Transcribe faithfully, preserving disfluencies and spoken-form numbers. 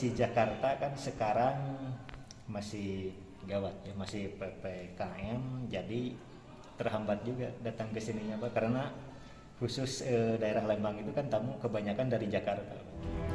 kondisi Jakarta kan sekarang masih gawat ya, masih P P K M, jadi terhambat juga datang ke sininya Pak, karena khusus eh, daerah Lembang itu kan tamu kebanyakan dari Jakarta Pak.